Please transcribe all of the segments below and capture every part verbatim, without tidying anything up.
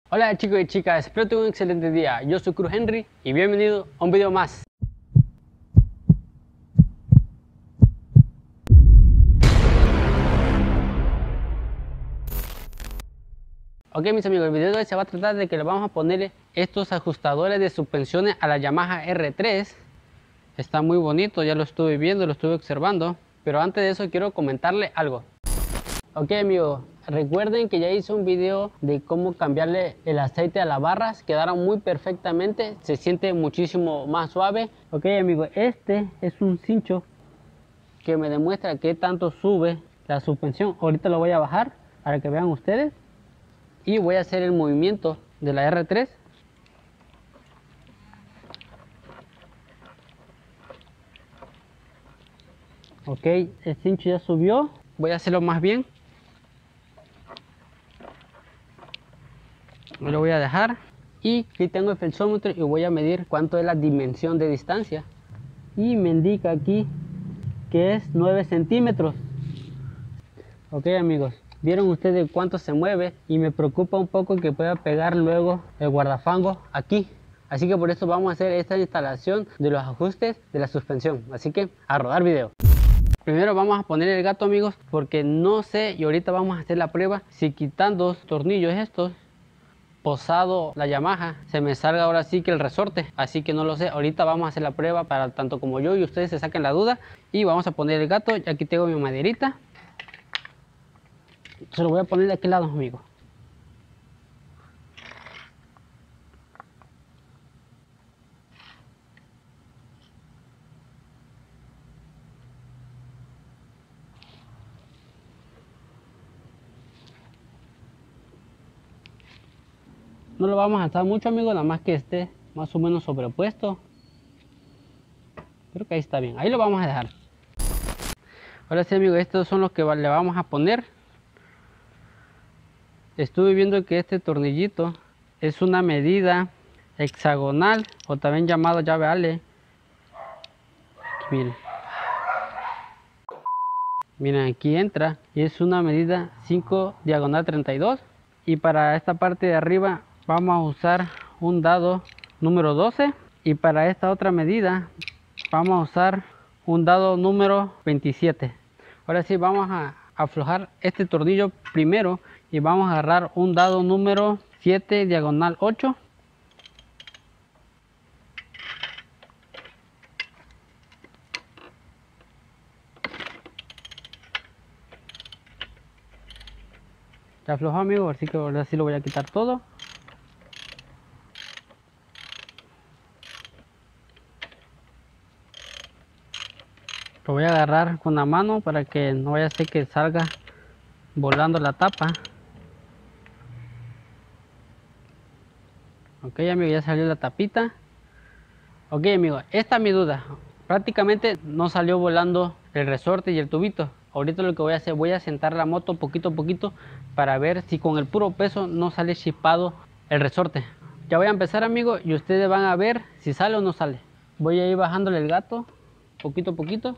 Hola chicos y chicas, espero tengan un excelente día. Yo soy Cruz Henry y bienvenido a un video más. Ok mis amigos, el video de hoy se va a tratar de que le vamos a poner estos ajustadores de suspensiones a la Yamaha R tres. Está muy bonito, ya lo estuve viendo, lo estuve observando. Pero antes de eso quiero comentarle algo. Ok amigos, recuerden que ya hice un video de cómo cambiarle el aceite a las barras. Quedaron muy perfectamente, se siente muchísimo más suave. Ok amigos, este es un cincho que me demuestra que tanto sube la suspensión. Ahorita lo voy a bajar para que vean ustedes. Y voy a hacer el movimiento de la R tres. Ok, el cincho ya subió. Voy a hacerlo más bien. Lo voy a dejar. Y aquí tengo el flexómetro y voy a medir cuánto es la dimensión de distancia. Y me indica aquí que es nueve centímetros. Ok amigos, vieron ustedes cuánto se mueve y me preocupa un poco que pueda pegar luego el guardafango aquí. Así que por eso vamos a hacer esta instalación de los ajustes de la suspensión. Así que a rodar video. Primero vamos a poner el gato amigos, porque no sé, y ahorita vamos a hacer la prueba, si quitando los tornillos estos, posado la Yamaha, se me salga ahora sí que el resorte. Así que no lo sé, ahorita vamos a hacer la prueba para tanto como yo y ustedes se saquen la duda. Y vamos a poner el gato, y aquí tengo mi maderita. Se lo voy a poner de aquel lado amigos. No lo vamos a alzar mucho amigos, nada más que esté más o menos sobrepuesto. Creo que ahí está bien, ahí lo vamos a dejar. Ahora sí amigos, estos son los que le vamos a poner. Estuve viendo que este tornillito es una medida hexagonal, o también llamado llave Allen. Miren. Miren, aquí entra y es una medida cinco diagonal treinta y dos. Y para esta parte de arriba vamos a usar un dado número doce. Y para esta otra medida vamos a usar un dado número veintisiete. Ahora sí vamos a aflojar este tornillo primero y vamos a agarrar un dado número siete diagonal ocho. Ya aflojó amigos, así que ahora sí lo voy a quitar todo. Lo voy a agarrar con la mano para que no vaya a ser que salga volando la tapa. Ok amigos, ya salió la tapita. Ok amigos, esta es mi duda. Prácticamente no salió volando el resorte y el tubito. Ahorita lo que voy a hacer, voy a sentar la moto poquito a poquito para ver si con el puro peso no sale chispado el resorte. Ya voy a empezar amigos y ustedes van a ver si sale o no sale. Voy a ir bajándole el gato poquito a poquito.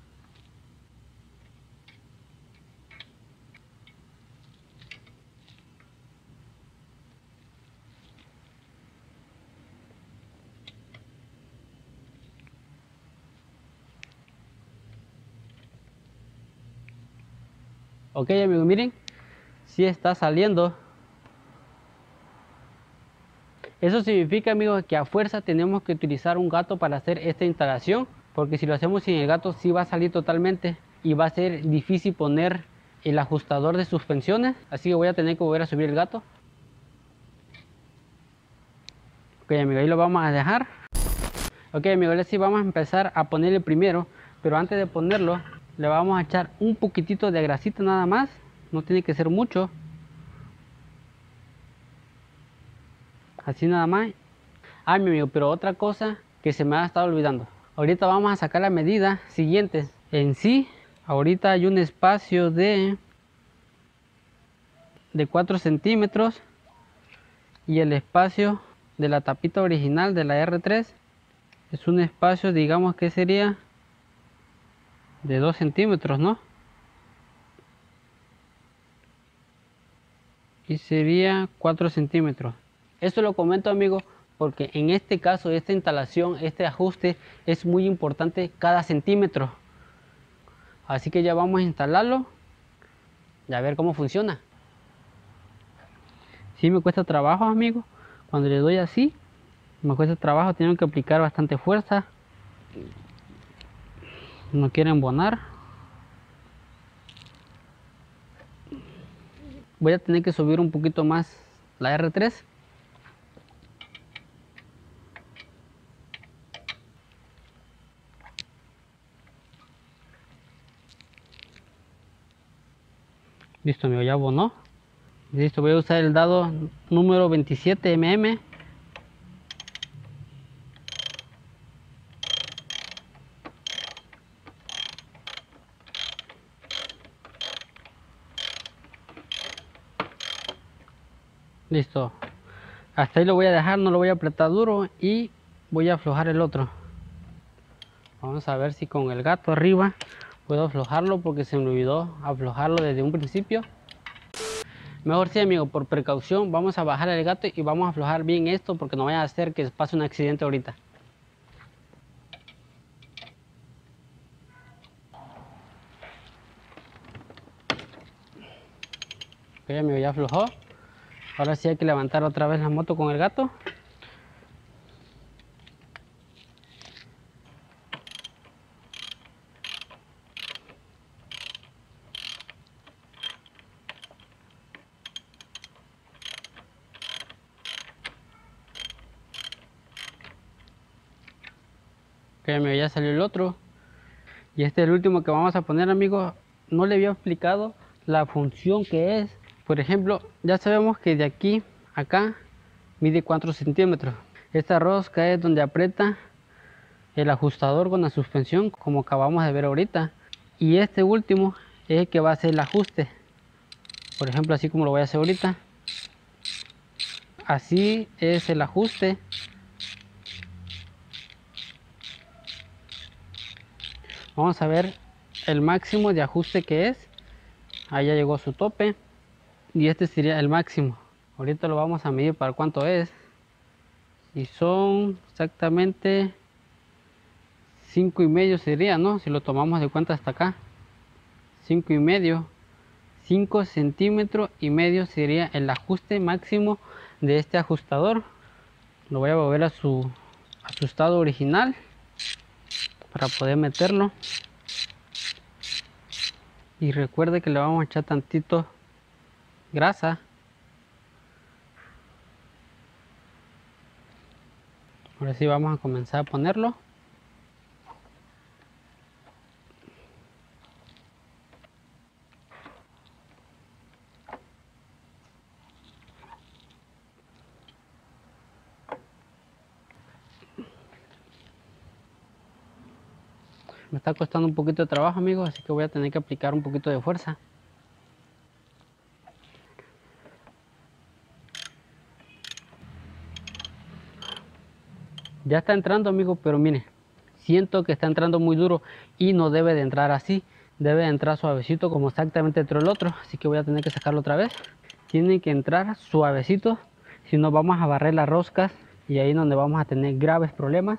Ok amigos, miren, si está saliendo. Eso significa amigos que a fuerza tenemos que utilizar un gato para hacer esta instalación, porque si lo hacemos sin el gato sí va a salir totalmente y va a ser difícil poner el ajustador de suspensiones. Así que voy a tener que volver a subir el gato. Ok amigos, ahí lo vamos a dejar. Ok amigos, ahora sí vamos a empezar a ponerle primero, pero antes de ponerlo le vamos a echar un poquitito de grasita nada más, no tiene que ser mucho. Así nada más. Ah mi amigo, pero otra cosa que se me ha estado olvidando. Ahorita vamos a sacar la medida siguiente. En sí, ahorita hay un espacio de de cuatro centímetros y el espacio de la tapita original de la R tres es un espacio, digamos que sería de dos centímetros, ¿no? Y sería cuatro centímetros. Esto lo comento, amigo, porque en este caso, esta instalación, este ajuste es muy importante cada centímetro. Así que ya vamos a instalarlo y a ver cómo funciona. Sí me cuesta trabajo, amigo. Cuando le doy así, me cuesta trabajo, tengo que aplicar bastante fuerza. No quiere embonar. Voy a tener que subir un poquito más la R tres. Listo, amigo, ya abonó. Listo, voy a usar el dado número veintisiete milímetros. Listo. Hasta ahí lo voy a dejar, no lo voy a apretar duro y voy a aflojar el otro. Vamos a ver si con el gato arriba puedo aflojarlo, porque se me olvidó aflojarlo desde un principio. Mejor sí, amigo, por precaución vamos a bajar el gato y vamos a aflojar bien esto, porque no vaya a hacer que pase un accidente ahorita. Ok, amigo, ya aflojó. Ahora sí hay que levantar otra vez la moto con el gato. Ok, amigo, ya salió el otro. Y este es el último que vamos a poner, amigos. No le había explicado la función que es. Por ejemplo, ya sabemos que de aquí a acá mide cuatro centímetros. Esta rosca es donde aprieta el ajustador con la suspensión, como acabamos de ver ahorita. Y este último es el que va a hacer el ajuste. Por ejemplo, así como lo voy a hacer ahorita. Así es el ajuste. Vamos a ver el máximo de ajuste que es. Ahí ya llegó su tope. Y este sería el máximo. Ahorita lo vamos a medir para cuánto es. Y son exactamente cinco y medio sería, ¿no? Si lo tomamos de cuenta hasta acá. cinco y medio. cinco centímetros y medio sería el ajuste máximo de este ajustador. Lo voy a volver a su, a su estado original para poder meterlo. Y recuerde que le vamos a echar tantito grasa. Ahora sí vamos a comenzar a ponerlo. Me está costando un poquito de trabajo, amigos, así que voy a tener que aplicar un poquito de fuerza. Ya está entrando, amigos, pero mire, siento que está entrando muy duro y no debe de entrar así. Debe de entrar suavecito, como exactamente entró el otro, así que voy a tener que sacarlo otra vez. Tiene que entrar suavecito, si no vamos a barrer las roscas y ahí es donde vamos a tener graves problemas.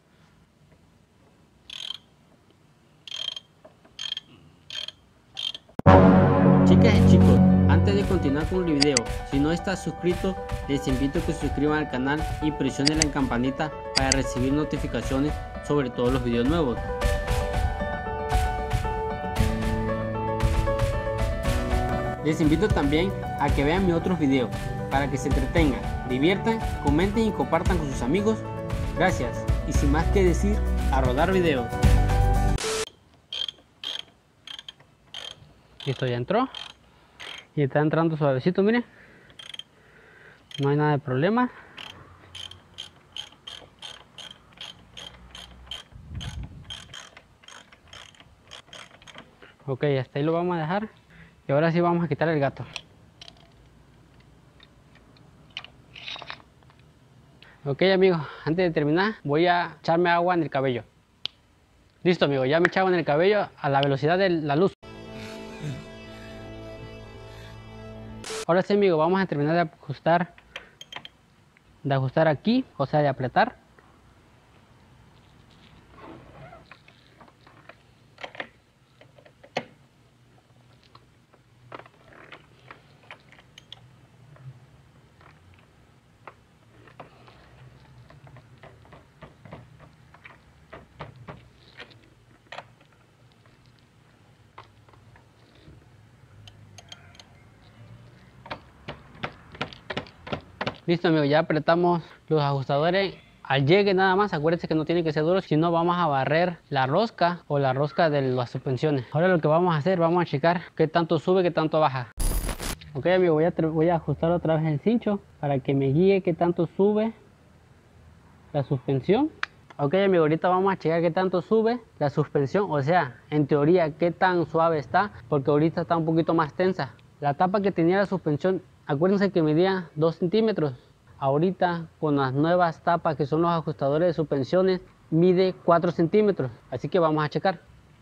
Chicas y chicos, antes de continuar con el video, si no estás suscrito, les invito a que se suscriban al canal y presionen la campanita para recibir notificaciones sobre todos los videos nuevos. Les invito también a que vean mis otros videos para que se entretengan, diviertan, comenten y compartan con sus amigos. Gracias, y sin más que decir, a rodar videos. Listo, ya entró. Y está entrando suavecito, miren. No hay nada de problema. Ok, hasta ahí lo vamos a dejar. Y ahora sí vamos a quitar el gato. Ok, amigos, antes de terminar voy a echarme agua en el cabello. Listo, amigos, ya me echaba en el cabello a la velocidad de la luz. Ahora sí, amigos, vamos a terminar de ajustar de ajustar aquí, o sea de apretar. Listo, amigo, ya apretamos los ajustadores al llegue nada más. Acuérdense que no tiene que ser duro, si no vamos a barrer la rosca o la rosca de las suspensiones. Ahora lo que vamos a hacer, vamos a checar qué tanto sube, qué tanto baja. Ok, amigo, voy a, voy a ajustar otra vez el cincho para que me guíe qué tanto sube la suspensión. Ok, amigo, ahorita vamos a checar qué tanto sube la suspensión, o sea, en teoría qué tan suave está, porque ahorita está un poquito más tensa. La tapa que tenía la suspensión, acuérdense que medía dos centímetros. Ahorita con las nuevas tapas que son los ajustadores de suspensiones mide cuatro centímetros. Así que vamos a checar.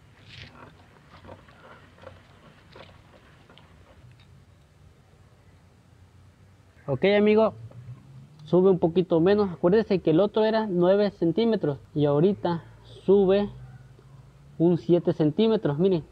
Ok, amigo, sube un poquito menos. Acuérdense que el otro era nueve centímetros y ahorita sube un siete centímetros. Miren,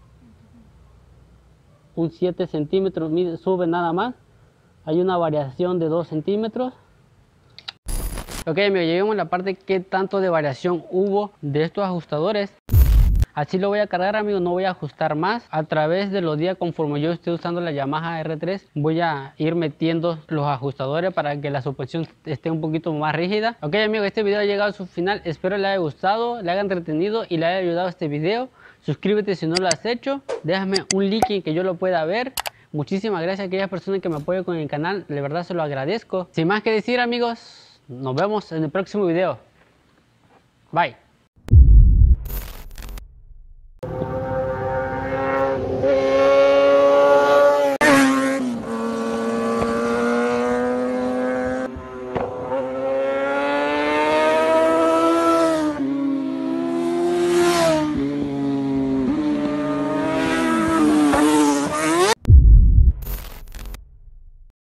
un siete centímetros, miren, sube nada más. Hay una variación de dos centímetros. Ok, amigo, llegamos a la parte que tanto de variación hubo de estos ajustadores. Así lo voy a cargar, amigo, no voy a ajustar más. A través de los días, conforme yo esté usando la Yamaha R tres, voy a ir metiendo los ajustadores para que la suspensión esté un poquito más rígida. Ok, amigo, este video ha llegado a su final. Espero le haya gustado, le haya entretenido y le haya ayudado este video. Suscríbete si no lo has hecho. Déjame un like en que yo lo pueda ver. Muchísimas gracias a aquellas personas que me apoyan con el canal. De verdad se lo agradezco. Sin más que decir, amigos, nos vemos en el próximo video. Bye.